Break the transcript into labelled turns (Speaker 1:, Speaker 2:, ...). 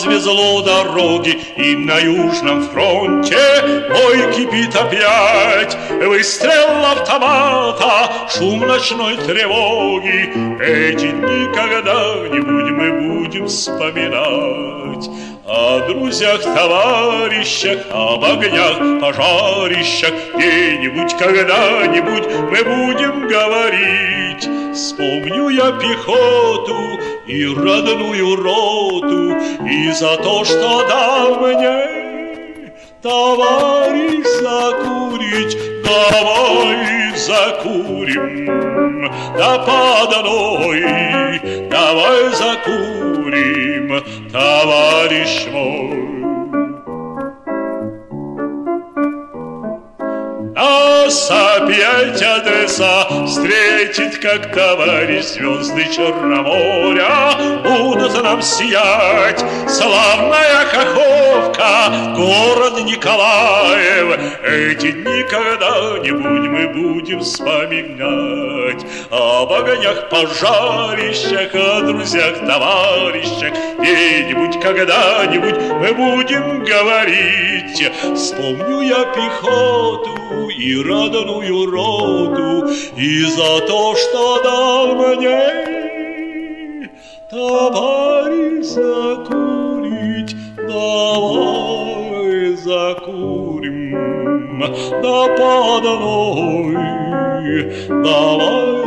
Speaker 1: развезло дороги, и на Южном фронте бой кипит опять. Выстрел автомата, шум ночной тревоги. Эти дни когда-нибудь мы будем вспоминать. О друзьях, товарищах, об огнях, пожарищах. Где-нибудь, когда-нибудь мы будем говорить. Вспомню я пехоту и родную роту, и за то, что дал мне товарищ закурить. Давай закурим до одной, давай закурим, товарищ мой. Нас опять Одесса встретит, как товарищ, звезды Черноморя будут нам сиять. Славная Каховка, город Николаев, эти дни когда-нибудь мы будем вспоминать. Об огнях, пожарищах, о друзьях, товарищах, где-нибудь, когда-нибудь мы будем говорить. Вспомню я пехоту и родную роту, и за то, что дал мне товарищ закурить. Давай закурим до одной, давай